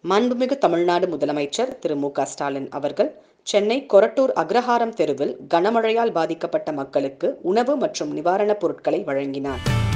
மாண்புமிகு தமிழ்நாடு முதலமைச்சர் திரு மு.க.ஸ்டாலின் அவர்கள் சென்னை கொரட்டூர் அக்ரஹாரம் தெருவில் கனமழையால் பாதிக்கப்பட்ட மக்களுக்கு உணவு மற்றும் நிவாரணப் பொருட்களை வழங்கினார்.